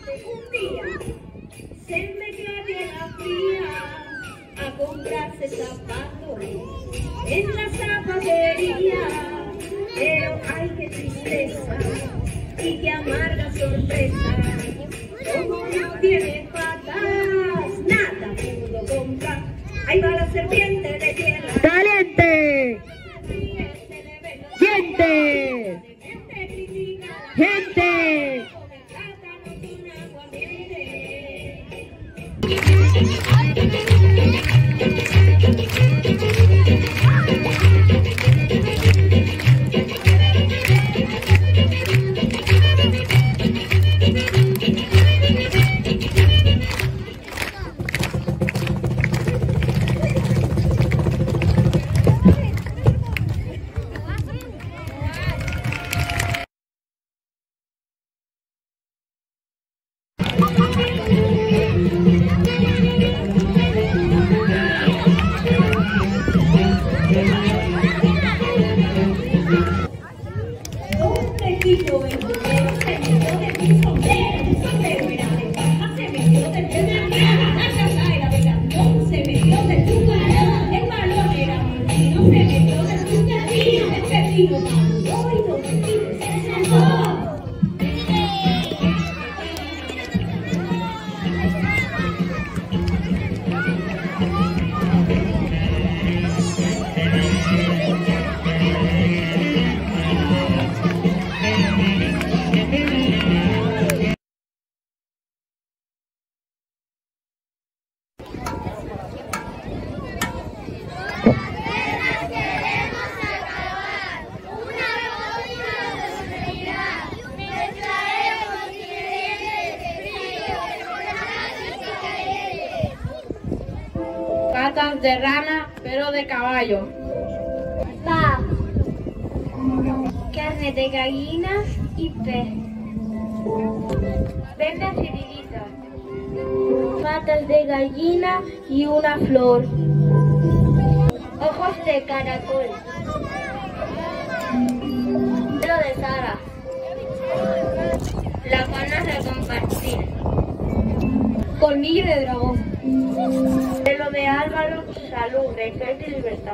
Un día se metió a Tierra Fría a comprarse zapatos en la zapatería. Pero ay, qué tristeza y qué amarga sorpresa. Como no tiene patas, nada pudo comprar. Ahí va la serpiente de tierra. ¡Caliente! ¡Gente! ¡Gente! Patas de rana, pero de caballo. Pavo, carne de gallina y pez. Vendas y liritas. Patas de gallina y una flor. Ojos de caracol. Pelo de Sara. Las ganas de compartir. Colmillo de dragón. Pelo de Álvaro, salud, respeto y libertad.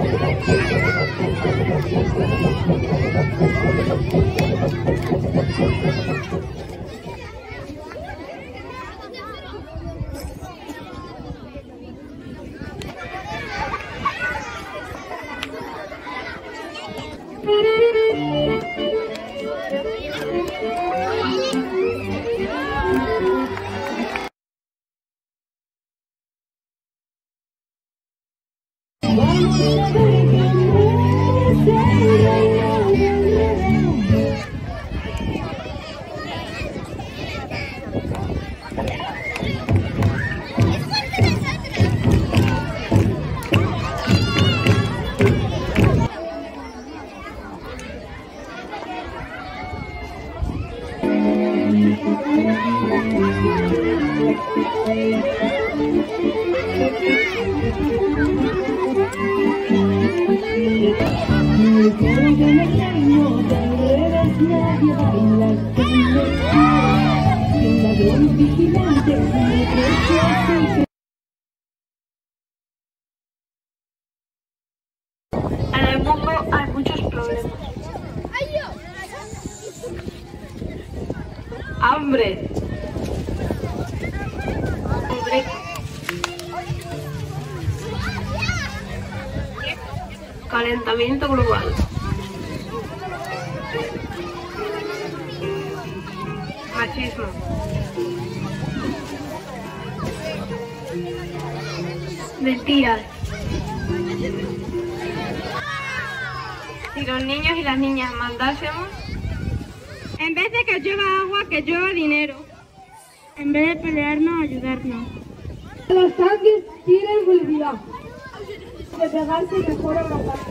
En el mundo hay muchos problemas. Hambre. Pobreza. Calentamiento global. Machismo. Mentiras. Si los niños y las niñas mandásemos, en vez de que llueva agua, que llueva dinero. En vez de pelearnos, ayudarnos. Los tanques tienen movilidad. De pegarse mejor abrazarse.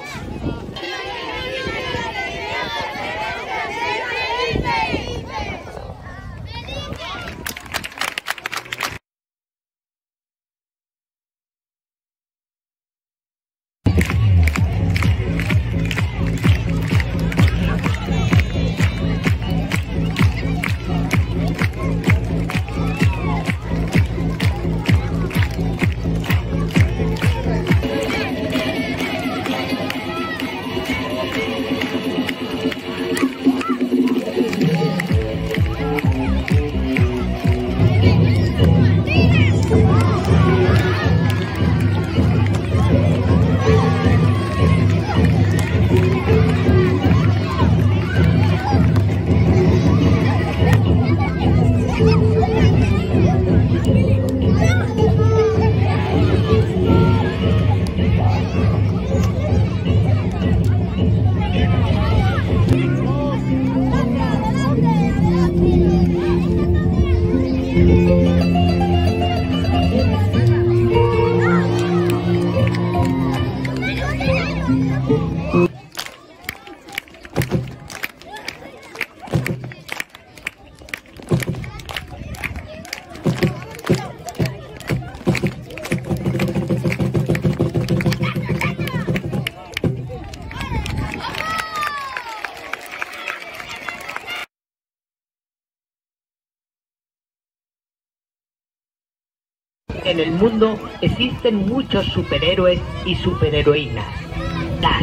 En el mundo existen muchos superhéroes y superheroínas. Las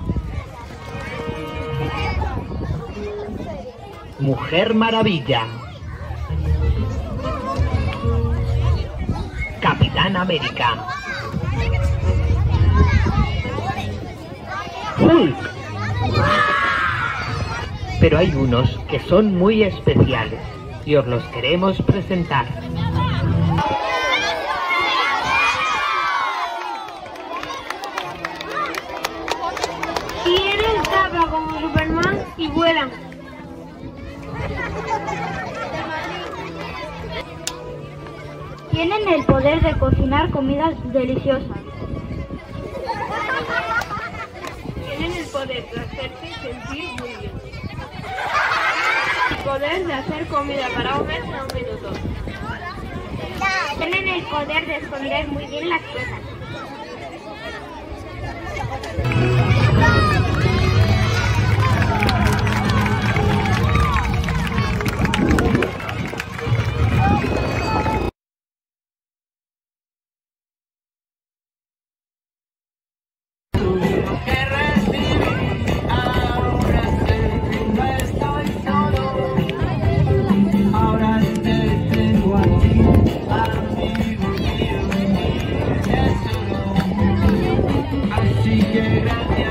Mujer Maravilla, Capitán América, Hulk. Pero hay unos que son muy especiales y os los queremos presentar. Tienen capa como Superman y vuelan. Tienen el poder de cocinar comidas deliciosas. Tienen el poder de hacerte sentir muy bien. El poder de hacer comida para un mes en un minuto. Tienen el poder de esconder muy bien las cosas. grande.